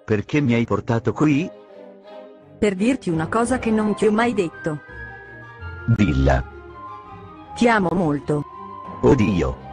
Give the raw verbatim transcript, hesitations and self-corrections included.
Perché mi hai portato qui? Per dirti una cosa che non ti ho mai detto. Dilla. Ti amo molto. Oddio.